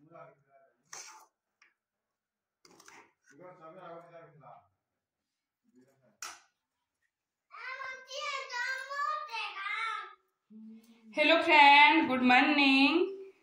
Hello friend, good morning.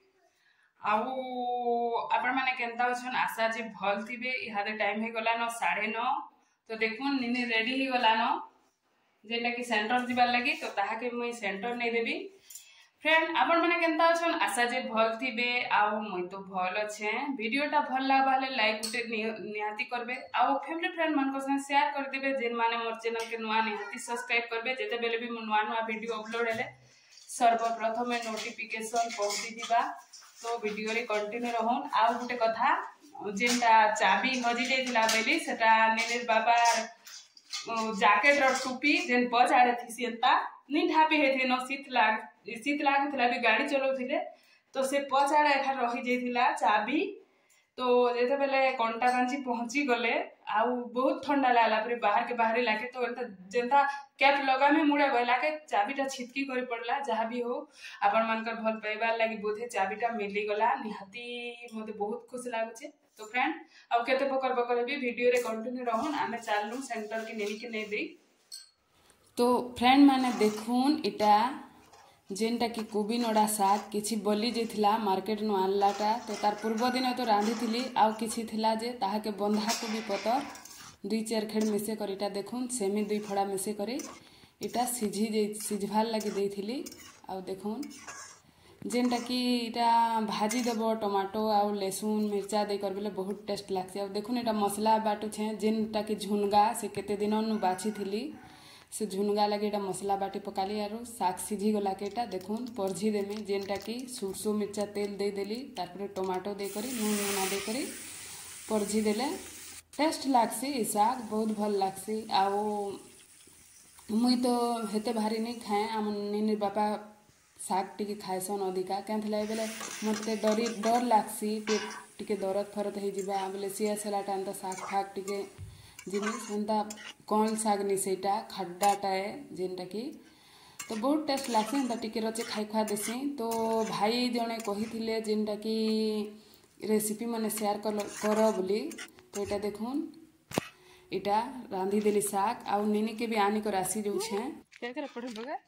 आउ आपण माने केनता अछन? आशा जे भल थिबे। इहादे टाइम हे गला न 9:30। तो देखुन निने रेडी ही गला न जेटा कि सेंटर दिबार लगी। तो ताहा के मुई सेंटर नै देबी। फ्रेंड आपण माने केनता अछन? आशा जे भल थिबे। आउ मुई तो भल अछे। वीडियोटा भल लागबा हले लाइक उटे निहाती करबे। आउ फैमिली फ्रेंड मन को संग शेयर कर देबे। जेन माने मोर चैनल के नुआ निहाती सब्सक्राइब करबे। जेते बेले भी नुआ नुआ वीडियो अपलोड हेले सर्वप्रथम नोटिफिकेशन पहुंची दिबा। तो वीडियो रे कंटिन्यू रहन। आ गुटे कथा जेनटा चाबी हजी जाइतिला बेली सेटा नेनेर बाबा जैकेट और टोपी जेन पछाड़े थी सेता नी ढापी हेथि न शीत लागुथिला भी गाड़ी चलाउथिले। तो से पछाड़े एखा रही जाइतिला चाबी। तो जेते बेले कंटा कांची पहुंची गले आउ बहुत ठंडा लागला। फिर बाहर के बाहर लागे तो एंता जेंता कैप लगा में मुड़े गला के चाबीटा छिटकी कर पड़ला। जहाँ भी हो आपण मानकर भल पाइबार लगी बोधे चाबीटा मिली गला। निहाती मते बहुत खुश लागुचे। तो फ्रेंड आउ केते बकर बकर भी वीडियो रे कंटिन्यू रहन। आमे चालनु सेंटर के नेनी के नै देई। तो फ्रेंड माने देखुन इटा जेनटा कि कोबी नड़ा शाग किछि बोली जेथिला मार्केट नु आनलाटा। तो तार पूर्व दिन तो रांधी थिली आउ किछि थिला जे ताहा के बंधा कोबी पतर 2-4 खेड़ मिसे कर इटा देखुन सेमी 2 फड़ा मिसे करे इटा सिझभार लगी देथिली। आउ देखुन जेनटा कि इटा भाजी देबो टमाटो आउ लहसुन मिर्चा दे कर बेले बहुत टेस्ट लागसे। आउ देखुन इटा मसला बाटू छे जेनटा कि झुनगा से केते दिन नु बाछि थिली से झुनगा लगे इटा मसला बाटी पकाली। आरो साग सिझी गला के इटा देखुन परझी देमे जेनटा कि सुरसो मिर्चा तेल दे देली तारपरे टमाटो दे करी नून नूना दे करी परझी देले टेस्ट लागसी। ई साग बहुत भल लागसी। आउ मुई तो हेते भारी नहीं खाए। आम नेनी बापा साग टिके खाएसन अधिका क्या बेले मत डर लागसी पेट टिके दरद फरद हो जावा बोले सी सलाटा एंता साग फाग टिके जिनिस एंता कौन साग नहीं सेटा खड्डाटाए जेनटा कि तो बहुत टेस्ट लागसी एंता टिके रचे खाई खुआ देसी। तो भाई जने कही जेनटा कि रेसिपी मैंने शेयर कर बोली। तो इटा देखुन इटा रांधी देली साग आउ नेनी के भी आनी कर आसी जो छे क्या करे पड़े बगे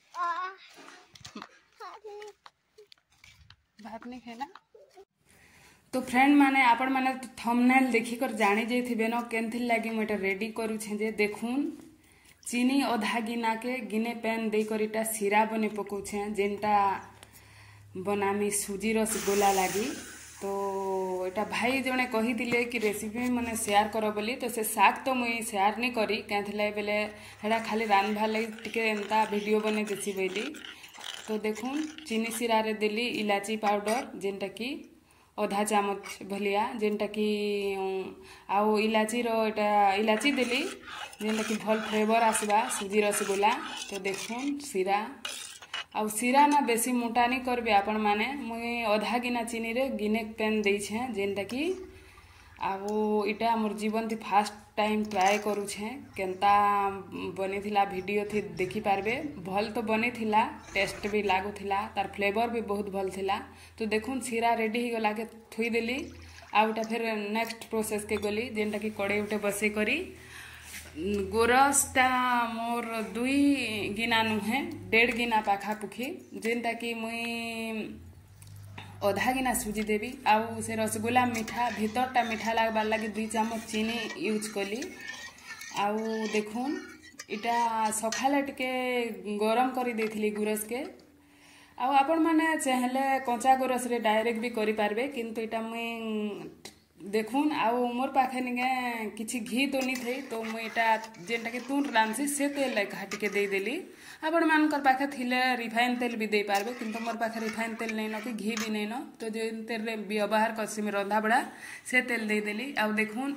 भात नहीं खाना। तो फ्रेंड माने आपण माने थंबनेल देखी कर जानी जाइथिबे न केनथिल लागी मोटा रेडी करू छे जे देखुन चीनी आधा गिना के गिने पैन दे कर इटा सिरा बने पकौ छे जेनटा बनामी सूजी रसगोला लागी। तो एटा भाई जने कही दिले कि रेसिपी माने शेयर करो बोली। तो से साग तो मुई शेयर नहीं करी क्या बेले हेड़ा खाली रांधवा लगी टिके एंता वीडियो बने देसी बोली। तो देखुन चीनी सिरा रे देली इलाची पाउडर जेनटा कि आधा चामच भलिया जेनटा कि आउ इलाची रो एटा इलाची देली जेनटा कि भल फ्लेवर आसबा सूजी रसगोला। तो देखुन सिरा आउ सिरा ना बेसी मोटा नहीं करबे आपण माने मुई आधा गिना चीनी रे गिने पेन दे छे जेनटा कि आउ इटा मोर जीवन थी फास्ट टाइम ट्राए करू छे केनता बनी थिला वीडियो थी देखी पारबे। भल तो बनी थिला टेस्ट भी लागू थिला तार फ्लेवर भी बहुत भल थिला। तो देखुन सिरा रेडी ही गला के थुई देली आउटा फिर नेक्स्ट प्रोसेस के गली जेनटा कि कड़े उठे बसे करी गोरसटा मोर 2 गिना नुहे 1.5 गिना पाखापुखी जेनटा कि मुई आधा गिना सूजी देवी आउ से रसगोला मीठा भीतरटा मीठा लागबार लगी 2 चामच चीनी यूज कली। आउ देखुन इटा सखाले टिके गरम करी देथिली गुरस के आउ आपण माने चाहले कंचा गुरस रे डायरेक्ट भी करि पारबे किंतु इटा मुई देखुन आउ मोर पाखे निगे किछि घी तो नहीं थई। तो मुई इटा जेनटा के तुन रांसी से तेल घाटी के दे देली। आपण मानकर पाखे थिले रिफाइन तेल भी दे पारबे किंतु मोर पाखे रिफाइन तेल नहीं न कि घी भी नहीं न। तो जेन तेल रे व्यवहार करसी में रंधा बड़ा से तेल दे देली। आउ देखुन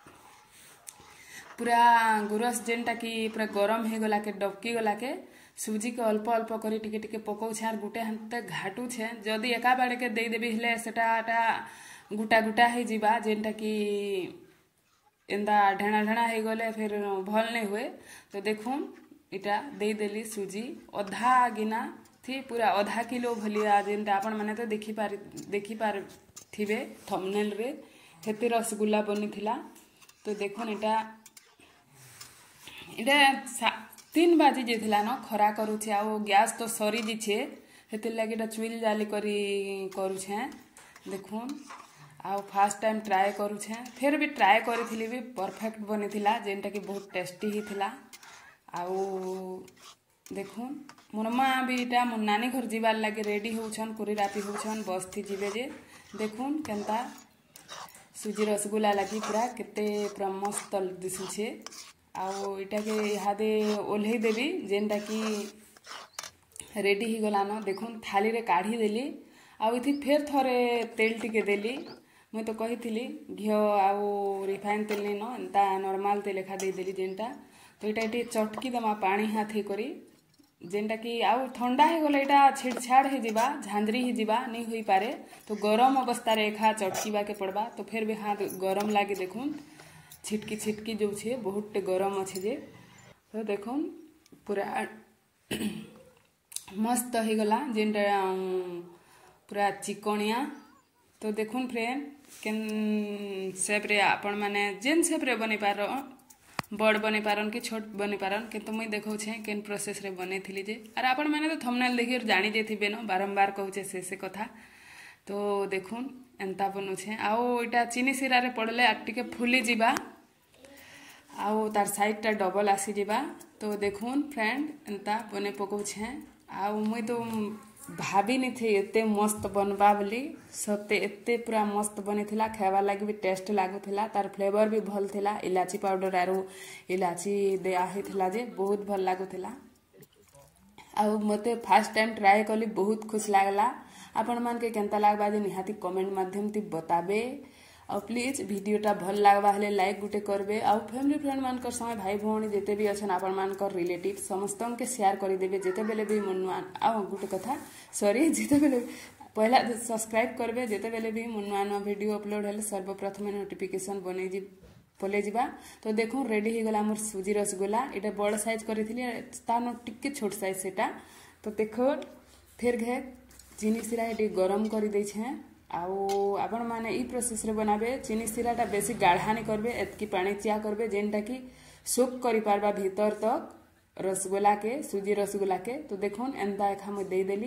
पूरा गुरस जेनटा कि पूरा गरम हो गला के डबकी गला के सूजी के अल्प अल्प करी टिके टिके पकौ छे आर गुटे हाथे घाटू छे जदि एका बाड़े के दे देबी हेले सेटाटा गुटा गुटा हो जीवा जेनटा कि एंदा ढेणा ढेणा हो गले फिर भल नहीं हुए। तो देखुन इटा दे देली सूजी आधा गिना थी पूरा आधा किलो भलिया जेनटा आपण माने तो देखि पार थिबे थंबनेल रे हेते रसगुल्ला बनिथिला। तो देखुन एटा 3 बाजी जेथिला न खरा करूछे आ गैस तो सरी दिछे हेते लागि एटा चुइल जाली करी करूछे। देखुन आ फर्स्ट टाइम ट्राए करूछे फिर भी ट्राए करिथिली भी परफेक्ट बनिथिला जेनटा कि बहुत टेस्टी ही थिला। आ देखुन मोर माँ भी इटा मोर नानी घर जीवार लगे रेडी होछन कुरी राती होछन बस थी जीवे जे। देखुन केनता सुजी रसगुल्ला लगी पूरा केते पूरा मस्त दिसुछे। आउ इटा के इहादे ओल्हे देवी जेनटा कि रेडी ही गलान। देखुन थाली रे काढ़ी देली आउ इथि फेर थरे तेल टिके देली। मुई तो कही घिओ आउ रिफाइन तेल नहीं न एंता नॉर्मल तेल एखा दे देली जेनटा। तो इटा टे चटकी दमा पानी हाथ ही करी जेनटा कि आउ ठंडा ही गले इटा छिड़छाड़ ही जीवा झांझरी ही जीवा नहीं हुई पारे। तो गरम अवस्था रे एखा चटकीबा के पड़बा। तो फिर भी हाथ गरम लागे देखुन छिटकी जो छे बहुत गरम अच्छे जे। तो देखुन पूरा मस्त ही गला जेनटा पूरा चिकनिया। तो देखुन फ्रेंड केन शेप रे आपण माने जेन शेप रे बने पार बड़ बने पारन कि छोट बने पारन किंतु मुई देखौ छे केन प्रोसेस रे बने थिली जे। अरे आपण माने तो थंबनेल देखि जानि जेथिबे न बारंबार कहूचे से कथा। तो देखुन एंता बनु छे आउ इटा चीनी सिरा रे पड़ले आ टिके फुली जीवा आउ तार साइड टा डबल आसी जीवा। तो देखुन फ्रेंड एंता बने पकौ छे आउ मुई तो भाभी नहीं थे एते मस्त बनबा बोली सते एते पूरा मस्त बनी थिला। खावा लगी भी टेस्ट लागुथिला तार फ्लेवर भी भल थिला। इलाची पाउडर आरो इलाची दिया ही थिला जे बहुत भल लागुथिला। आउ मते फर्स्ट टाइम ट्राई कली बहुत खुश लागला। आपण मान के केनता लागबा जे निहाती कमेंट माध्यम ती बताबे। और प्लीज वीडियोटा भल लागबा हेले लाइक गुटे करबे। और फैमिली फ्रेंड मानकर संगे भाई भौणी जेते भी अछन आपण मानकर रिलेटिव समस्तन के शेयर करि देबे जेते बेले भी मनवान आ गुटे कथा सॉरी जेते बेले पहला सब्सक्राइब करबे जेते बेले भी मनवान वीडियो अपलोड हेले सर्वप्रथम नोटिफिकेशन बने जी पले जीवा। तो देखो रेडी ही गला मोर सुजी रसगुल्ला एटा बड़ साइज करिथिली तानो टिके छोट साइज सेटा। तो देखो फिर घे चीनी सिरा एटी गरम करि दै छे आउ आपण माने ई प्रोसेस रे बनाबे। चीनी सिराटा बेसी गाढ़ा नहीं करबे एतकी पानी चिया करबे जेनटा कि सुक करि पारबा भीतर तक रसगुल्ला के सुजी रसगुल्ला के। तो देखुन एंता एखा मुई दे देली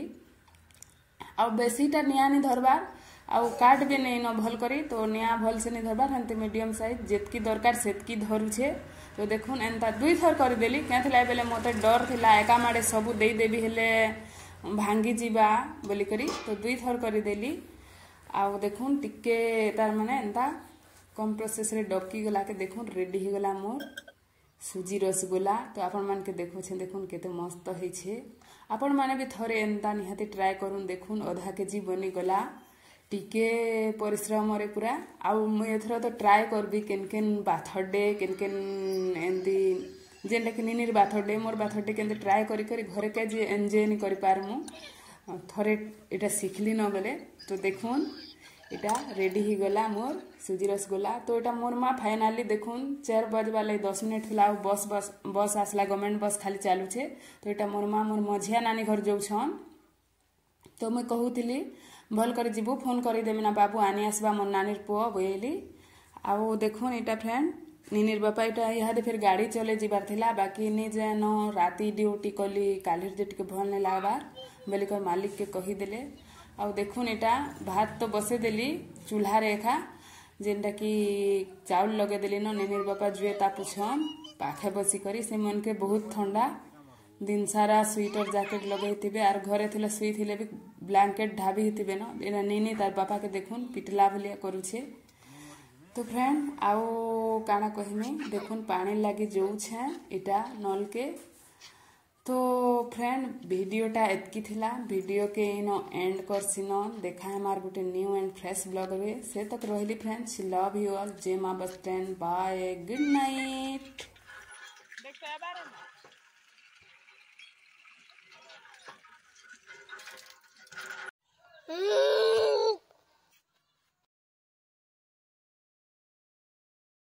आउ बेसीटा निया नहीं धरबार आउ काट भी नहीं न भल करी। तो निया भल से नहीं धरबार हंते मीडियम साइज जेतकी दरकार सेतकी धरुछे। तो देखुन एंता 2 थर कर देली क्या बेले मते डर थिला एका माड़े सबु दे देबी हेले भांगी जीवा बोली करी। तो 2 थर कर देली आउ देखुन टिके तार माने एंता कम प्रोसेस रे डबकी गला के देखुन रेडी ही गला मोर सुजी रसगुल्ला। तो आपण मान के देखो छे देखुन केते मस्त होई छे। आपण माने भी थरे एंता निहाती ट्राई करूँ। देखुन आधा केजी बनी गला टिके परिश्रम रे पूरा। आउ मुई एथरा तो ट्राई करबी केन केन बाथडे केन केन एंती जेनटा कि निनीर बाथडे मोर बाथडे केन ट्राई करी करी घरे के जे एंजॉय नहीं करि पारमु थरे एटा सिखली न बेले। तो देखुन इटा रेडी ही गला मोर सुजी रसगुल्ला। तो इटा मोर माँ फाइनाली देखुन 4 बजवा लगे 10 मिनट थिला बस आसला गवर्नमेंट बस खाली चालू छे। तो इटा मोर माँ मोर मझिया नानी घर जाऊछन। तो मुई कहूतिली भल कर जीवु फोन कर देमी ना बाबू आनी आसबा मोर नानीर पुओ बोली। आउ देखुन इटा फ्रेंड निनीर बापा इटा इहादे फिर गाड़ी चले जीवार थिला बाकी नहीं जान राती ड्यूटी कली कालिर जे टिके भल नहीं लागबार बोली कर मालिक के कही देले। आउ देखुन इटा भात तो बसे देली चूल्हा रेखा जेनटा कि चाउल लगे देली न निनीर बापा जुए तापुछन पाखे बसी करी से मन के बहुत ठंडा दिन सारा स्वेटर जैकेट लगे थे आर घरे थिले सुई थिले भी ब्लैंकेट ढाबी थे न एना निनी तार बापा के देखुन पिटला भलिया करूछे। तो फ्रेंड आउ काना कहमी देखुन पानी लगी जाऊछे इटा नल के। तो फ्रेंड वीडियोटा एतकी थिला वीडियो के इन एंड करसिन देखा हमार गोटे न्यू एंड फ्रेश ब्लॉग रे से तक रहली फ्रेंड्स लव यू ऑल जय मां बस फ्रेंड बाय गुड नाइट।